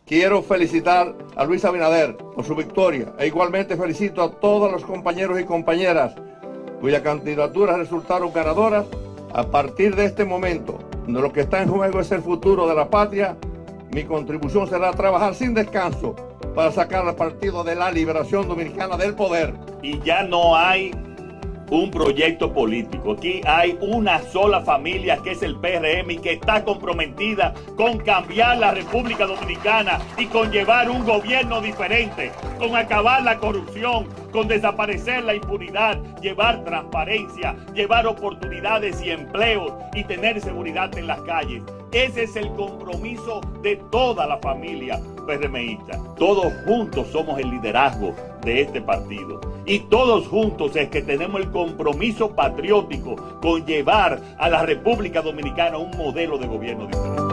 Quiero felicitar a Luis Abinader por su victoria e igualmente felicito a todos los compañeros y compañeras cuyas candidaturas resultaron ganadoras. A partir de este momento, donde lo que está en juego es el futuro de la patria, mi contribución será trabajar sin descanso para sacar al Partido de la Liberación Dominicana del poder. Y ya no hay un proyecto político. Aquí hay una sola familia, que es el PRM, y que está comprometida con cambiar la República Dominicana y con llevar un gobierno diferente, con acabar la corrupción, con desaparecer la impunidad, llevar transparencia, llevar oportunidades y empleos y tener seguridad en las calles. Ese es el compromiso de toda la familia PRMista. Todos juntos somos el liderazgo de este partido. Y todos juntos es que tenemos el compromiso patriótico con llevar a la República Dominicana un modelo de gobierno diferente.